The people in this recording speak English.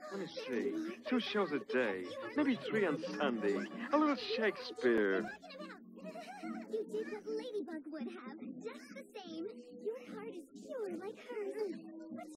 Let me see. 2 shows a day, maybe 3 on Sunday. A little Shakespeare. You did what Ladybug would have, just the same. Your heart is pure like hers.